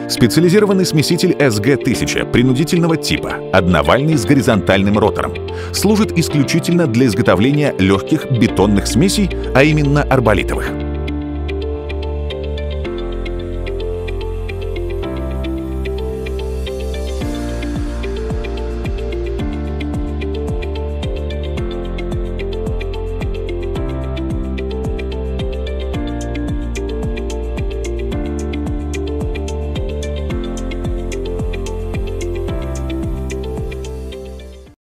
Специализированный смеситель СГ-1000 принудительного типа, одновальный с горизонтальным ротором. Служит исключительно для изготовления легких бетонных смесей, а именно арболитовых.